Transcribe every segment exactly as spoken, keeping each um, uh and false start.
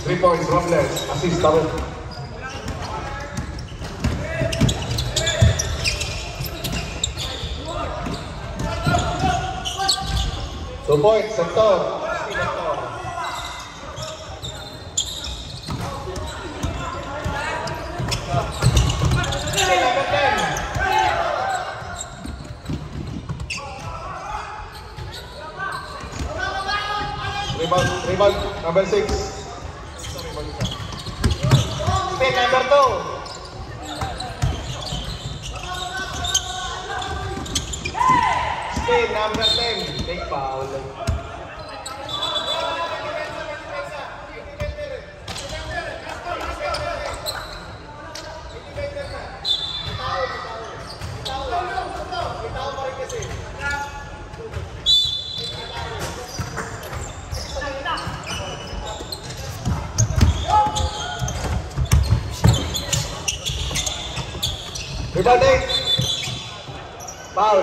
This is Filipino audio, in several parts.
Three points, Robles. Assist, Taro. Two points, Sector. Rebound, rebound, number six. Spin, number two. Spin, number ten. Take foul. Rebounding. Foul.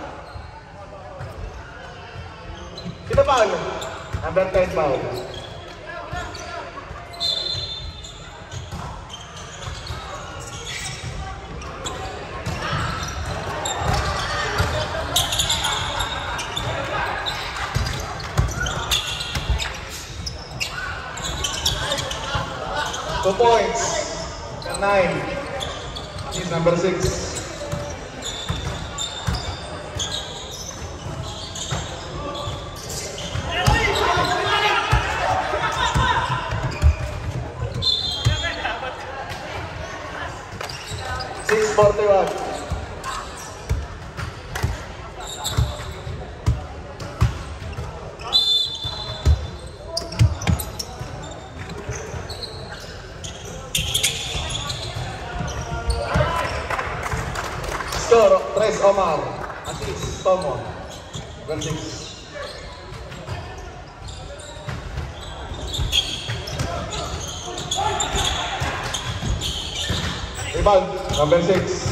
Sino foul? Number ten foul. Two points. Nine. He's number six. Six forty-one. Score, Tres Omar. Assist, Tomo. Number six. Rebound, number six.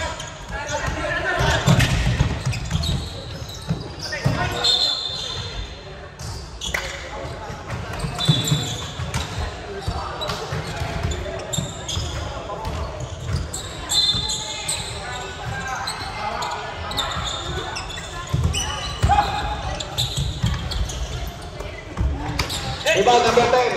Rebound, number ten.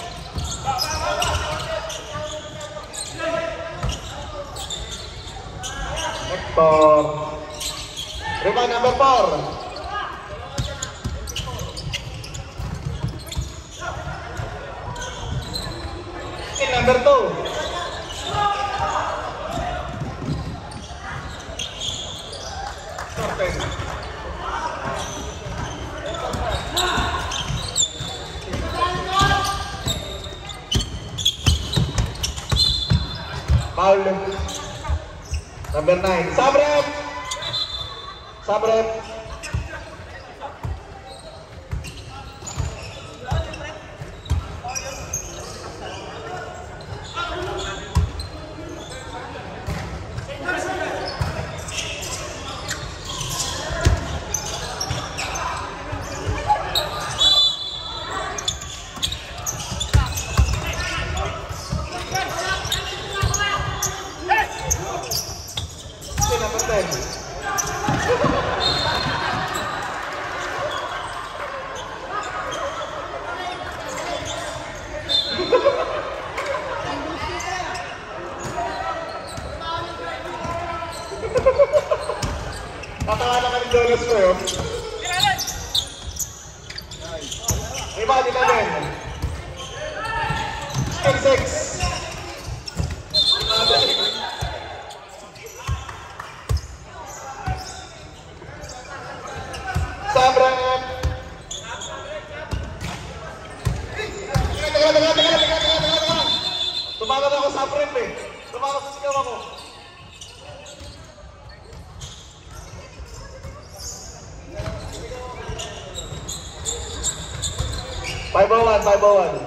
Hector. Rebound, number four. In number two. Sorted. Foul. Number nine. Sabrep. Sabrep. Natawa naman yung dollars ko yun. Rebound, eleven. Six, six. Sabrep. Teka, teka, teka, teka, teka, teka. Tumagal ako sa Sabrep eh. Tumagal sa sigaw ako. five oh one, five oh one.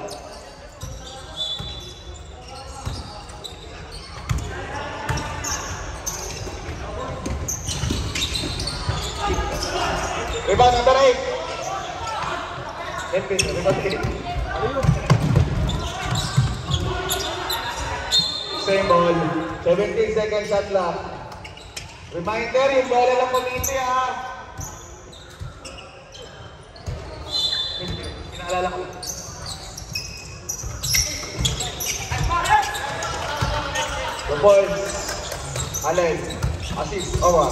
Rebound number eight. Rebound eight. Same ball. seventeen seconds shot clock. Reminder, yung bola lang pumiti ha. Pinaalala ko. The points. Allen. Assist. Over.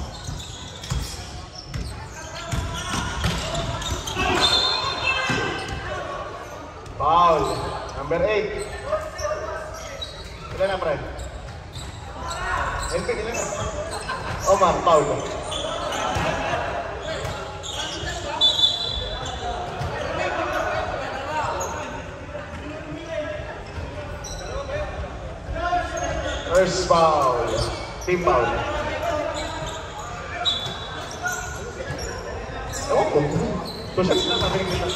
Foul. Number eight. Ilan na, Fred? Elvin, ilan na? Omar, foul. First foul. Team foul. Ewan ko. Two shots na sabi nila.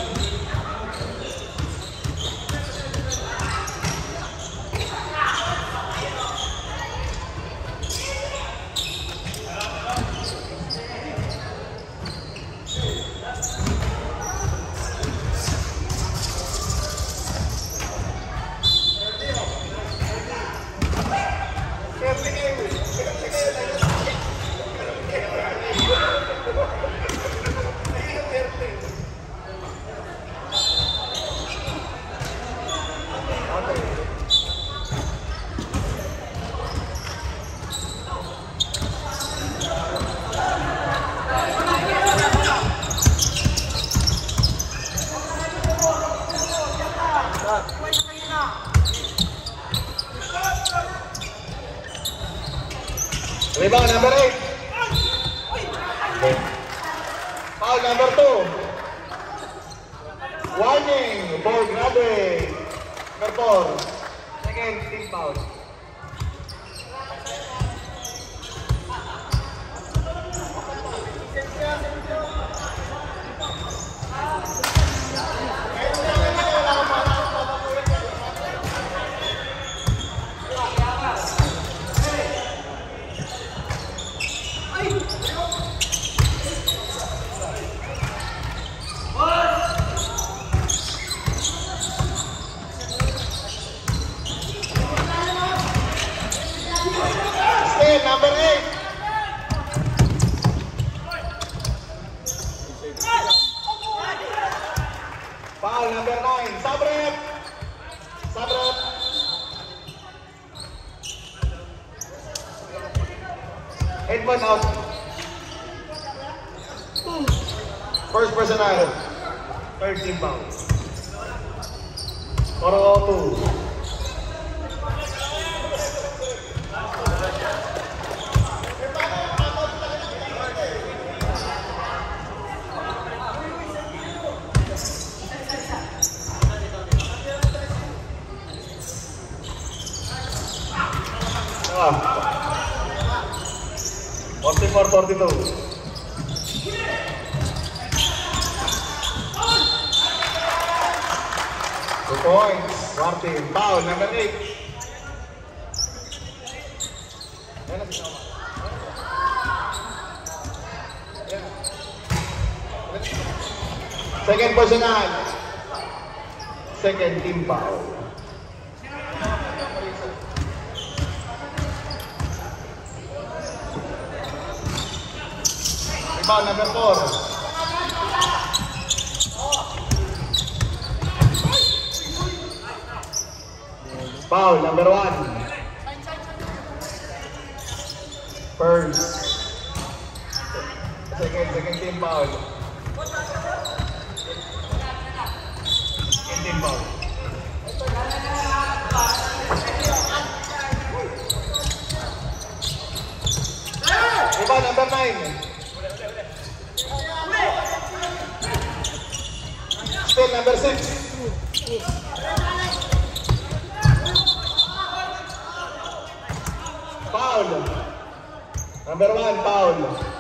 Rebound number eight. Foul number two. Warning, ball grabbing. Number four. Second team foul. Number eight. Foul number nine. Sabret. Sabret. Eight point out. First personal. Third team foul. Toro two. forty-four forty-two. Two points. Martin. Foul. Number eight. Second personal. Second team foul. Rebound number four. Foul number one. First. Second, second team foul. Second team foul. Rebound number nine. Still number six. Foul. Number one, foul.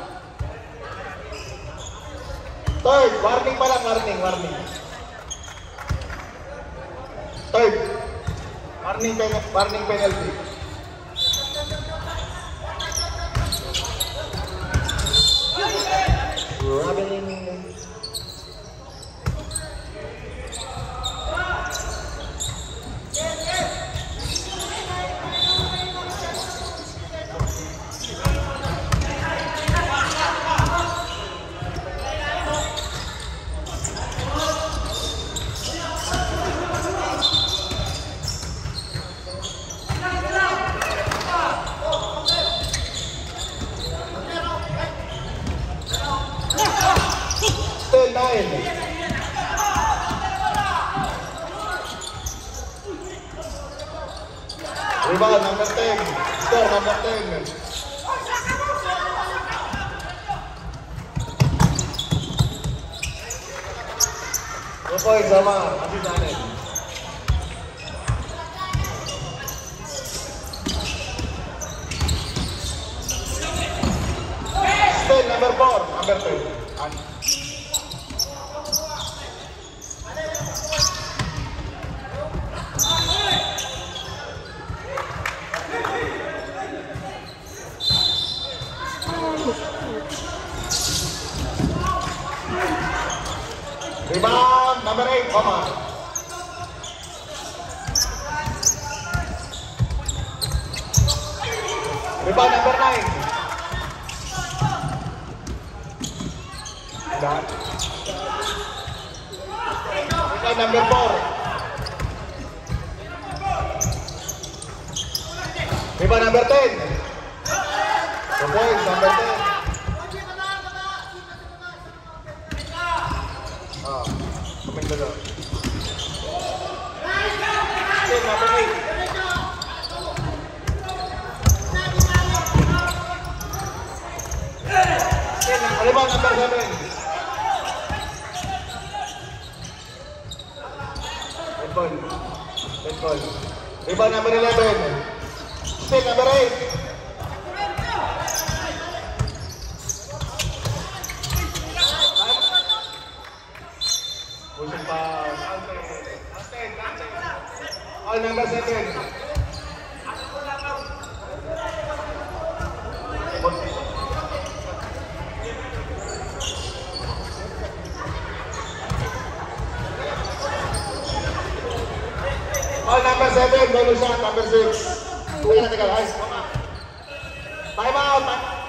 Third, warning pa lang, warning, warning. Third, warning, warning penalty. Rubbing. Rebound, number ten. Score, number ten. Two points, Omar. Assist natin. Steal, number four. Number two. Rebound, number eight, Omar. Rebound, number nine. Rebound, number four. Rebound, number ten. Two points, number ten. Ah, coming to the still number eight. Still rebound number seven. Red ball. Red ball. Rebound number eleven. Still number eight. Pushing pass. All number seven. All number seven. Bonus shot number six. Teka na, teka na. Time out.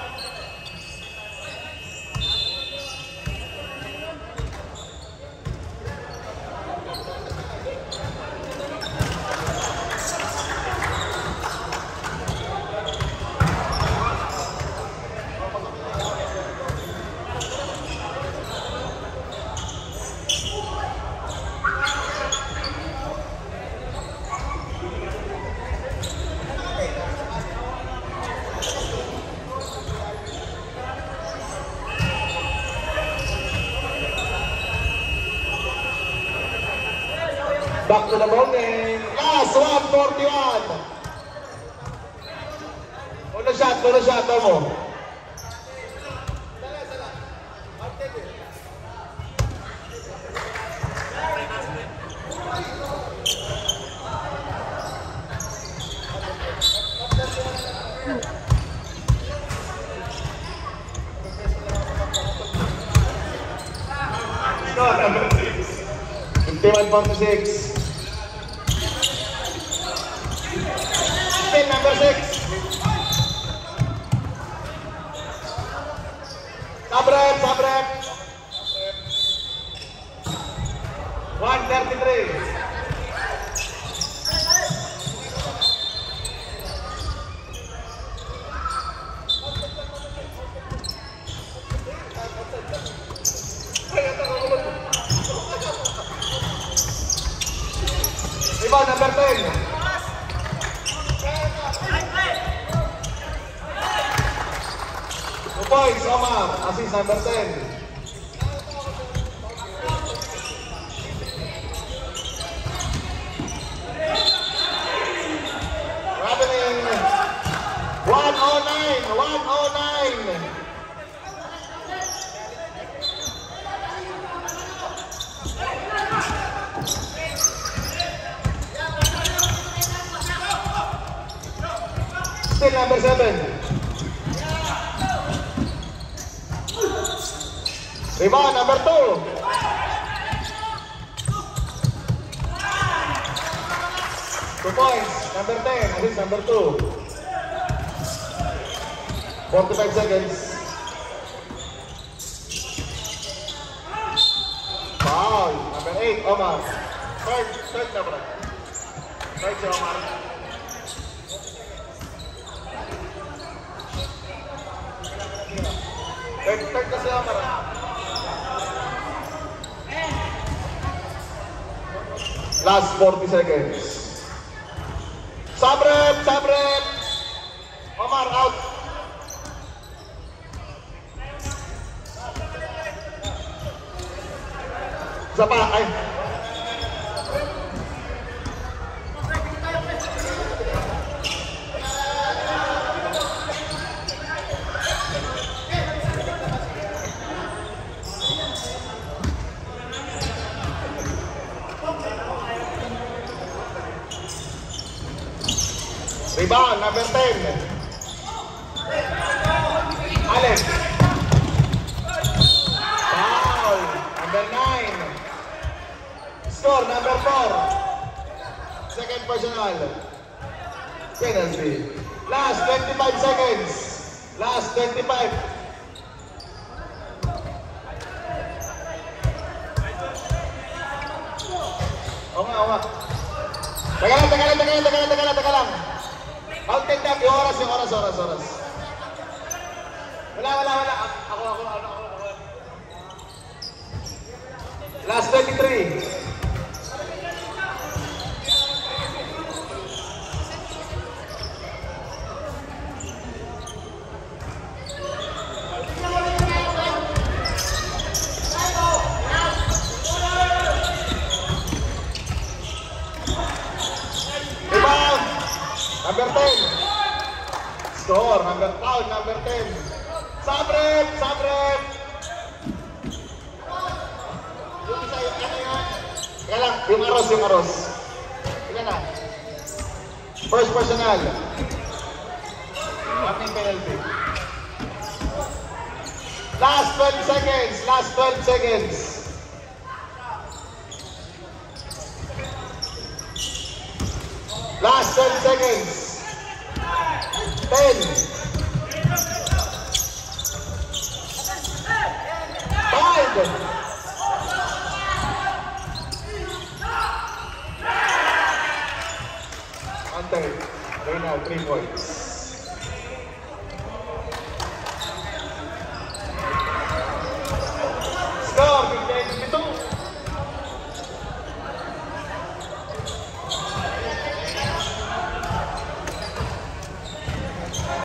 Back to the ball game. Last one forty-one. Bonus shot, bonus shot, Tomo. No, number six. fifty-one forty-six. Still number six. Sabrep, Sabrep. one thirty-three. Rebound number ten. Two points, Omar. Assist number ten. Happening. one oh nine. one oh nine. Still number seven. Rebound number two. Two points. Number ten. Assist number two. forty-five seconds. Foul. Number eight. Omar. Third. Third number. Third si Omar. Third, third kasi Omar. Last forty seconds. Sabrep, Sabrep. Omar, out. Isa pa, ay. Rebound, number ten. Allen. Foul, number nine. Score, number four. Second personal. Penalty. Last twenty-five seconds. Last twenty-five. Oo nga, oo nga. Teka lang, teka lang, teka lang, teka lang, teka lang, teka lang. Out take that, yung oras, yung oras, oras, oras. Wala, wala, wala. Ako, ako, ako, ako, ako. Last twenty-three. Rebound. Number ten. Score. Number foul. Number ten. Sabrep. Sabrep. Yung isa yung ano yan. Kaya lang. Yung aros. Yung aros. Tingnan na. First personal. Making penalty. Last twelve seconds. Last twelve seconds. Last ten seconds. ten. five. Ante. Right now, three points.